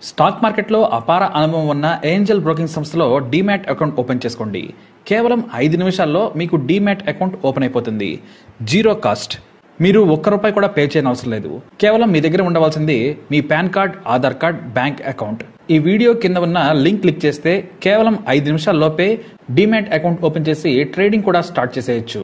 Stock మార్కెట్లో అపార అనుభవం ఉన్న ఏంజల్ బ్రోకింగ్ సంస్థలో డీమ్యాట్ అకౌంట్ ఓపెన్ చేసుకోండి. కేవలం 5 నిమిషాల్లో మీకు డీమ్యాట్ అకౌంట్ ఓపెన్ అయిపోతుంది. Zero cost. మీరు ₹1 కూడా పే చేయని అవసరం లేదు. కేవలం మీ దగ్గర ఉండవలసింది మీ PAN card, Aadhaar card, bank account. ఈ వీడియో కింద ఉన్న లింక్ క్లిక్ చేస్తే కేవలం 5 నిమిషాల్లోపే డీమ్యాట్ అకౌంట్ ఓపెన్ చేసి ట్రేడింగ్ కూడా స్టార్ట్ చేసేయచ్చు.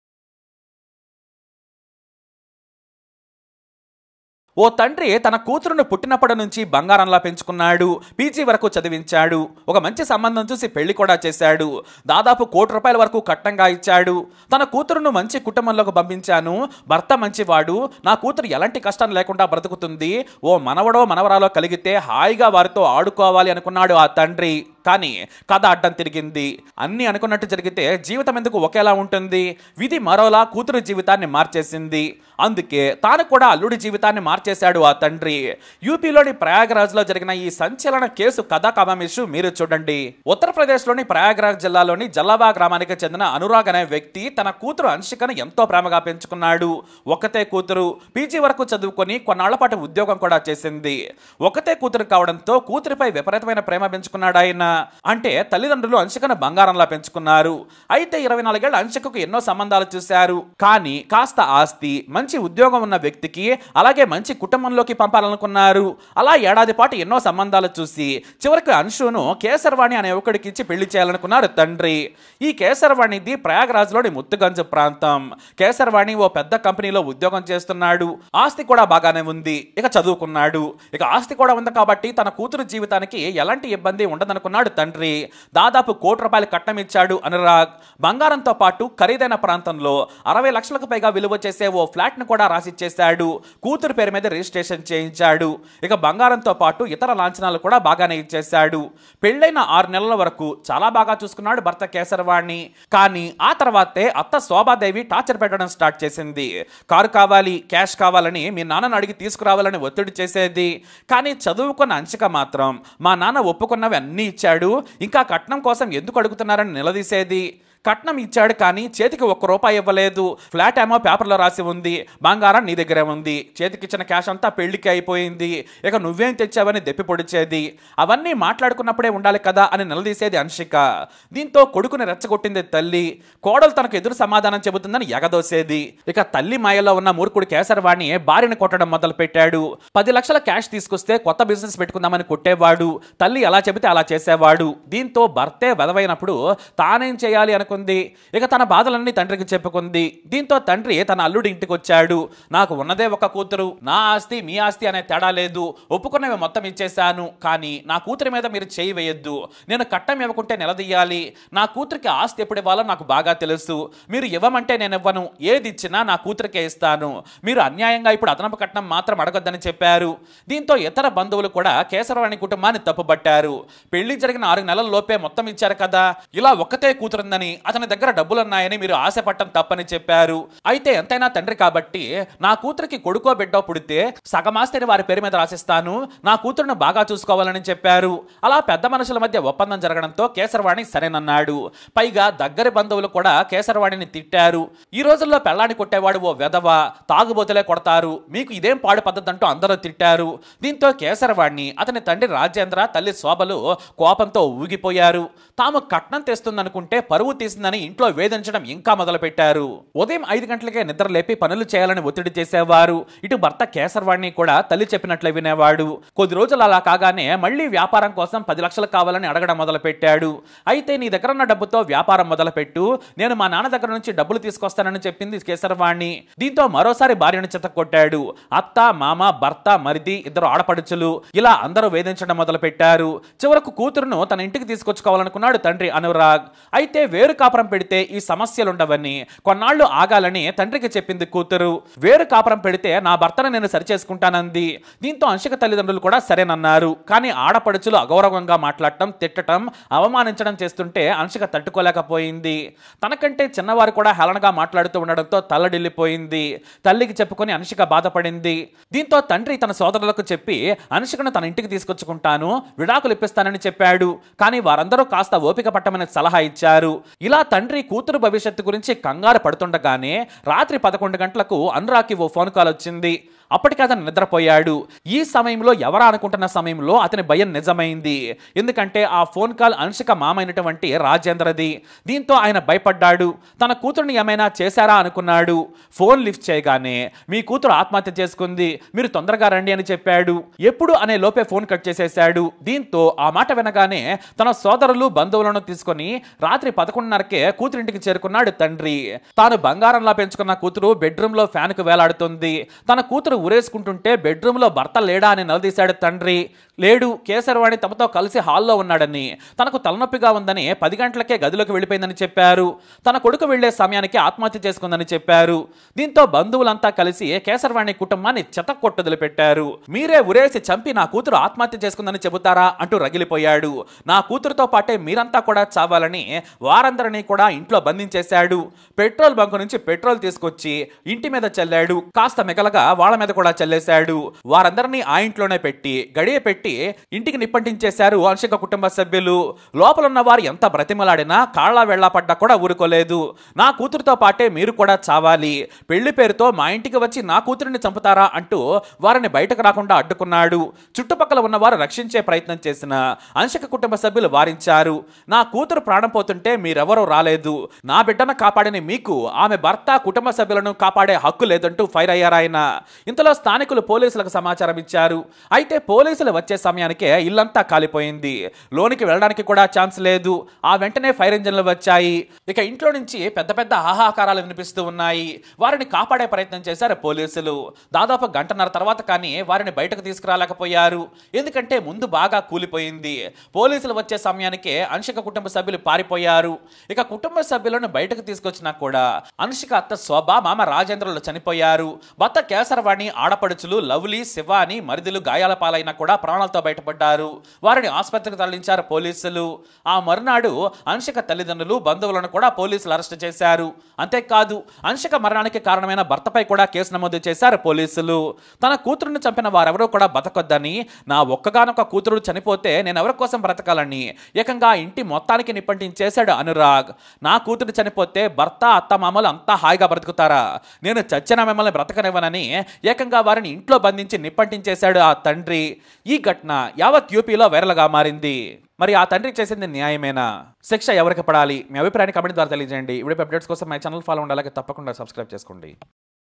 ఓ తండ్రి తన కూతురును పుట్టినప్పటి నుంచి బంగారంలా పెంచుకున్నాడు. పీజీ వరకు చదివించాడు. ఒక మంచి సంబంధం చూసి పెళ్లి కూడా చేశాడు. దాదాపు ₹1,00,00,000 వరకు కట్నంగా ఇచ్చాడు. తన కూతురును మంచి కుటుంబంలోకి పంపించాను. భర్త మంచివాడు. నా కూతురు ఎలాంటి కష్టం లేకుండా బ్రతుకుతుంది. ఓ మనవడో మనవరాలో కలిగితే హాయిగా వారితో ఆడుకోవాలి అనుకున్నాడు ఆ తండ్రి. కానీ కథ అడ్డం తిరిగింది. అన్నీ అనుకున్నట్టు జరిగితే జీవితం ఎందుకు ఒకేలా ఉంటుంది? విధి మరోలా కూతురు జీవితాన్ని మార్చేసింది. అందుకే తాను కూడా అల్లుడి జీవితాన్ని మార్చేశాడు ఆ తండ్రి. యూపీలోని ప్రయాగరాజ్లో జరిగిన ఈ సంచలన కేసు కథా కమేషు మీరు చూడండి. ఉత్తరప్రదేశ్లోని ప్రయాగరాజ్ జిల్లాలోని జల్లవా గ్రామానికి చెందిన అనురాగ్ అనే వ్యక్తి తన కూతురు అంశికను ఎంతో ప్రేమగా పెంచుకున్నాడు. ఒకతే కూతురు. పీజీ వరకు చదువుకొని కొన్నాళ్ల పాటు ఉద్యోగం కూడా చేసింది. ఒకతే కూతురు కావడంతో కూతురిపై విపరీతమైన ప్రేమ పెంచుకున్నాడు ఆయన. అంటే తల్లిదండ్రులు అంశికను బంగారంలా పెంచుకున్నారు. అయితే 24 ఏళ్ల అంశికకు ఎన్నో సంబంధాలు చూశారు. కానీ కాస్త ఆస్తి, మంచి ఉద్యోగం ఉన్న వ్యక్తికి, అలాగే మంచి కుటుంబంలోకి పంపాలనుకున్నారు. అలా ఏడాది పాటు ఎన్నో సంబంధాలు చూసి చివరికి అంశును కేసర్వాణి అనే ఒకడికి ఇచ్చి పెళ్లి చేయాలనుకున్నారు తండ్రి. ఈ కేసర్వాణిది ప్రయాగరాజ్లోని ముత్తుగంజ్ ప్రాంతం. కేసర్వాణి ఓ పెద్ద కంపెనీలో ఉద్యోగం చేస్తున్నాడు. ఆస్తి కూడా బాగానే ఉంది. ఇక చదువుకున్నాడు. ఇక ఆస్తి కూడా ఉంది కాబట్టి తన కూతురు జీవితానికి ఎలాంటి ఇబ్బంది ఉండదనుకున్నాడు తండ్రి. దాదాపు ₹1,00,00,000 కట్నం ఇచ్చాడు అనురాగ్. బంగారంతో పాటు ఖరీదైన ప్రాంతంలో 60 లక్షలకు పైగా విలువ చేసే ఓ ఫ్లాట్ ను కూడా రాసిచ్చేశాడు. కూతురు పేరు మీద రిజిస్ట్రేషన్ చేయించాడు. ఇక బంగారంతో పాటు ఇతర లాంఛనాలు కూడా బాగానే ఇచ్చేశాడు. పెళ్లైన 6 నెలల వరకు చాలా బాగా చూసుకున్నాడు భర్త కేసర్వాణి. కానీ ఆ తర్వాతే అత్త శోభాదేవి టార్చర్ పెట్టడం స్టార్ట్ చేసింది. కారు కావాలి, క్యాష్ కావాలని మీ నాన్నను అడిగి తీసుకురావాలని ఒత్తిడి చేసేది. కానీ చదువుకున్న అంశిక మాత్రం మా నాన్న ఒప్పుకున్నవి అన్నీ ఇచ్చాడు, ఇంకా కట్నం కోసం ఎందుకు అడుగుతున్నారని నిలదీసేది. కట్నం ఇచ్చాడు కానీ చేతికి ₹1 ఇవ్వలేదు. ఫ్లాట్ ఏమో పేపర్లో రాసి ఉంది. బంగారం నీ దగ్గరే ఉంది. చేతికిచ్చిన క్యాష్ అంతా పెళ్లికి అయిపోయింది. ఇక నువ్వేం తెచ్చావని దెప్పి పొడిచేది. అవన్నీ మాట్లాడుకున్నప్పుడే ఉండాలి కదా అని నిలదీసేది అంశిక. దీంతో కొడుకుని రెచ్చగొట్టింది తల్లి. కోడలు తనకు ఎదురు సమాధానం చెబుతుందని ఎగదోసేది. ఇక తల్లి మాయలో ఉన్న మూర్ఖుడు కేసర్వాణి భార్యను కొట్టడం మొదలు పెట్టాడు. 10 లక్షల క్యాష్ తీసుకొస్తే కొత్త బిజినెస్ పెట్టుకుందామని కొట్టేవాడు. తల్లి ఎలా చెబితే అలా చేసేవాడు. దీంతో భర్తే వెదవైనప్పుడు తానేం చేయాలి అనుకుంది. ఇక తన బాధలన్నీ తండ్రికి చెప్పుకుంది. దీంతో తండ్రి తన అల్లుడి ఇంటికి వచ్చాడు. నాకు ఉన్నదే ఒక కూతురు. నా ఆస్తి మీ ఆస్తి అనే తేడా లేదు. ఒప్పుకున్నవి మొత్తం ఇచ్చేశాను. కానీ నా కూతురి మీద మీరు చేయి వేయొద్దు. నేను కట్నం ఇవ్వకుంటే నిలదీయాలి. నా కూతురికి ఆస్తి ఎప్పుడు ఇవ్వాలో నాకు బాగా తెలుసు. మీరు ఇవ్వమంటే నేను ఇవ్వను. ఏది ఇచ్చినా నా కూతురికే ఇస్తాను. మీరు అన్యాయంగా ఇప్పుడు అదనపు కట్నం మాత్రం అడగొద్దని చెప్పారు. దీంతో ఇతర బంధువులు కూడా కేసరవాణి కుటుంబాన్ని తప్పుపట్టారు. పెళ్లి జరిగిన 6 నెలల లోపే మొత్తం ఇచ్చారు కదా, ఇలా ఒక్కతే కూతురుందని, అతని దగ్గర డబ్బులున్నాయని మీరు ఆశపడటం తప్పని చెప్పారు. అయితే ఎంతైనా తండ్రి కాబట్టి నా కూతురికి కొడుకో బిడ్డో పుడితే సగమాస్తిని వారి పేరు మీద రాసిస్తాను. నా కూతురును బాగా చూసుకోవాలని చెప్పారు. అలా పెద్ద మనుషుల మధ్య ఒప్పందం జరగడంతో కేసర్వాణి సరేనన్నాడు. పైగా దగ్గరి బంధువులు కూడా కేసర్వాణిని తిట్టారు. ఈ రోజుల్లో పెళ్ళాన్ని కొట్టేవాడు ఓ వెధవ, తాగుబోతులే కొడతారు, మీకు ఇదేం పాడు పద్ధతి అంటూ అందరూ తిట్టారు. దీంతో కేసర్వాణి, అతని తండ్రి రాజేంద్ర, తల్లి శోభలు కోపంతో ఊగిపోయారు. తాము కట్నం తెస్తుందనుకుంటే పరువు తీసిందని ఇంట్లో వేధించడం ఇంకా మొదలుపెట్టారు. ఉదయం 5 గంటలకే నిద్ర లేపి పనులు చేయాలని ఒత్తిడి చేసేవారు. ఇటు భర్త కేసర్వాణి కూడా తల్లి చెప్పినట్లే వినేవాడు. కొద్ది రోజులు అలా కాగానే మళ్లీ వ్యాపారం కోసం 10 లక్షలు కావాలని అడగడం మొదలుపెట్టాడు. అయితే నీ దగ్గర ఉన్న డబ్బుతో వ్యాపారం మొదలుపెట్టు, నేను మా నాన్న దగ్గర నుంచి డబ్బులు తీసుకొస్తానని చెప్పింది కేసర్వాణి. దీంతో మరోసారి భార్యను చితక్కొట్టాడు. అత్త, మామ, భర్త, మరిది, 2 ఆడపడుచులు, ఇలా అందరూ వేధించడం మొదలు పెట్టారు. చివరకు కూతురును తన ఇంటికి తీసుకొచ్చుకోవాలనుకున్నాడు తండ్రి అనురాగ్. అయితే వేరు కాపురం పెడితే ఈ సమస్యలుండవని, కొన్నాళ్లు ఆగాలని తండ్రికి చెప్పింది కూతురు. వేరు కాపురం పెడితే నా భర్తను నేను సరిచేసుకుంటానంది. దీంతో అంశిక తల్లిదండ్రులు కూడా సరేనన్నారు. కానీ ఆడపడుచులు అగౌరవంగా మాట్లాడటం, తిట్టడం, అవమానించడం చేస్తుంటే అంశిక తట్టుకోలేకపోయింది. తనకంటే చిన్నవారు కూడా హేళనగా మాట్లాడుతూ ఉండడంతో తల్లడిల్లిపోయింది. తల్లికి చెప్పుకొని అంశిక బాధపడింది. దీంతో తండ్రి తన సోదరులకు చెప్పి అంశికను తన ఇంటికి తీసుకొచ్చుకుంటాను, విడాకులు ఇప్పిస్తానని చెప్పాడు. కానీ వారందరూ కాస్త ఓపిక పట్టమని సలహా ఇచ్చారు. ఇలా తండ్రి కూతురు భవిష్యత్తు గురించి కంగారు పడుతుండగానే రాత్రి 11 గంటలకు అనురాగ్కి ఓ ఫోన్ కాల్ వచ్చింది. అప్పటికి అతను నిద్రపోయాడు. ఈ సమయంలో ఎవరా అనుకుంటున్న సమయంలో అతని భయం నిజమైంది. ఎందుకంటే ఆ ఫోన్ కాల్ అనుష్క మామైనటువంటి రాజేంద్రది. దీంతో ఆయన భయపడ్డాడు. తన కూతురుని ఏమైనా చేశారా అనుకున్నాడు. ఫోన్ లిఫ్ట్ చేయగానే మీ కూతురు ఆత్మహత్య చేసుకుంది, మీరు తొందరగా రండి అని చెప్పాడు. ఎప్పుడు అనే లోపే ఫోన్ కట్ చేసేశాడు. దీంతో ఆ మాట వినగానే తన సోదరులు బంధువులను తీసుకొని రాత్రి 11:30కే కూతురింటికి చేరుకున్నాడు తండ్రి. తాను బంగారంలా పెంచుకున్న కూతురు బెడ్రూమ్ లో ఫ్యాన్ కు వేలాడుతుంది. తన కూతురు ఉరేసుకుంటుంటే బెడ్రూమ్ లో భర్త లేడా అని నిలదీశాడు తండ్రి. లేడు, కేసరవాణి తమతో కలిసి హాల్లో ఉన్నాడని, తనకు తలనొప్పిగా ఉందని 10 గంటలకే గదిలోకి వెళ్ళిపోయిందని చెప్పారు. తన కొడుకు వెళ్లే సమయానికి ఆత్మహత్య చేసుకుందని చెప్పారు. దీంతో బంధువులంతా కలిసి కేసరవాణి కుటుంబాన్ని చెతక్కొట్టుదలు పెట్టారు. మీరే ఉరేసి చంపి నా కూతురు ఆత్మహత్య చేసుకుందని చెబుతారా అంటూ రగిలిపోయాడు. నా కూతురుతో పాటే మీరంతా కూడా చావాలని వారందరినీ కూడా ఇంట్లో బంధించేశాడు. పెట్రోల్ బంకు నుంచి పెట్రోల్ తీసుకొచ్చి ఇంటి మీద చల్లాడు. కాస్త మిగలగా వాళ్ళ మీద కూడా చల్లేశాడు. వారందరినీ ఆ ఇంట్లోనే పెట్టి గడియ పెట్టి ఇంటికి నిప్పంటించేశారు అనుష్క కుటుంబ సభ్యులు. లోపల ఉన్న వారు ఎంత బ్రతిమలాడినా కాళ్ళ వెళ్ళా పడ్డా కూడా ఊరుకోలేదు. నా కూతురుతో పాటే మీరు కూడా చావాలి, పెళ్లి పేరుతో మా ఇంటికి వచ్చి నా కూతురిని చంపుతారా అంటూ వారిని బయటకు రాకుండా అడ్డుకున్నాడు. చుట్టుపక్కల ఉన్నవారు రక్షించే ప్రయత్నం చేసిన అనుష్క కుటుంబ సభ్యులు వారించారు. నా కూతురు ప్రాణం పోతుంటే మీరెవరూ రాలేదు, నా బిడ్డను కాపాడిన మీకు ఆమె భర్త కుటుంబ సభ్యులను కాపాడే హక్కు లేదంటూ ఫైర్ అయ్యారు ఆయన. ఇంతలో స్థానికులు పోలీసులకు సమాచారం ఇచ్చారు. అయితే పోలీసులు వచ్చే సమయానికే ఇల్లంతా కాలిపోయింది. లోనికి వెళ్ళడానికి కూడా ఛాన్స్ లేదు. ఆ వెంటనే ఫైర్ ఇంజన్లు వచ్చాయి. ఇక ఇంట్లో నుంచి పెద్ద పెద్ద ఆహాకారాలు వినిపిస్తూ ఉన్నాయి. వారిని కాపాడే ప్రయత్నం చేశారు పోలీసులు. దాదాపు 1.5 గంటల తర్వాత కానీ వారిని బయటకు తీసుకురాలేకపోయారు. ఎందుకంటే ముందు బాగా కూలిపోయింది. పోలీసులు వచ్చే సమయానికే అనుష్క కుటుంబ సభ్యులు పారిపోయారు. ఇక కుటుంబ సభ్యులను బయటకు తీసుకొచ్చినా కూడా అనుష్క అత్త శోభ, మామ రాజేంద్రులు చనిపోయారు. భర్త కేసరవాణి, ఆడపడుచులు లవ్లీ, శివాని, మరిదులు గాయాల పాలైనా కూడా ప్రాణాలతో బయటపడ్డారు. వారిని ఆసుపత్రికి తరలించారు పోలీసులు. ఆ మరునాడు అనుష్క తల్లిదండ్రులు, బంధువులను కూడా పోలీసులు అరెస్ట్ చేశారు. అంతేకాదు అనుష్క మరణానికి కారణమైన భర్తపై కూడా కేసు నమోదు చేశారు పోలీసులు. తన కూతురుని చంపిన వారెవరూ కూడా బతకొద్దని, నా ఒక్కగానొక్క కూతురు చనిపోతే నేను ఎవరి కోసం బ్రతకాలని ఏకంగా ఇంటి మొత్తానికి నిప్పంటించేశాడు అనురాగ్. నా కూతురు చనిపోతే భర్త, అత్తమామలు అంతా హాయిగా బ్రతుకుతారా, నేను చచ్చిన మిమ్మల్ని బ్రతకనివ్వనని ఏకంగా వారిని ఇంట్లో బంధించి నిప్పంటించేశాడు ఆ తండ్రి. ఈ ఘటన యావత్ యూపీలో వైరల్గా మారింది. మరి ఆ తండ్రి చేసింది న్యాయమేనా? శిక్ష ఎవరికి పడాలి? మీ అభిప్రాయాన్ని కమెంట్ ద్వారా తెలియజేయండి. ఇప్పుడు అప్డేట్స్ కోసం మై ఛానల్ ఫాలో ఉండాలి, తప్పకుండా సబ్స్క్రైబ్ చేసుకోండి.